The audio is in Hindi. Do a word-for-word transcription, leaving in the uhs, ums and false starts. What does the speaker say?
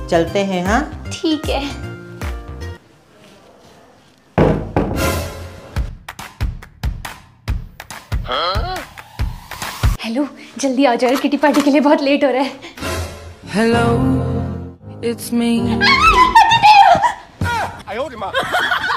चलते हैं। हाँ ठीक है। हेलो, जल्दी आ जाओ, किटी पार्टी के लिए बहुत लेट हो रहा है। Hello, it's me.